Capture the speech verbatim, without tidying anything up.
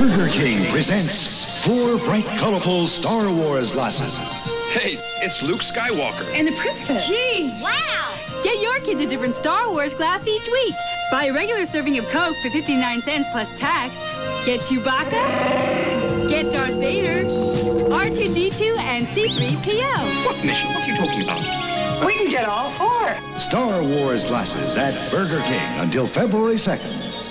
Burger King presents four bright, colorful Star Wars glasses. Hey, it's Luke Skywalker. And the princess. Gee, wow! Get your kids a different Star Wars glass each week. Buy a regular serving of Coke for fifty-nine cents plus tax. Get Chewbacca. Get Darth Vader. R two D two and C three P O. What mission? What are you talking about? We can get all four. Star Wars glasses at Burger King until February second.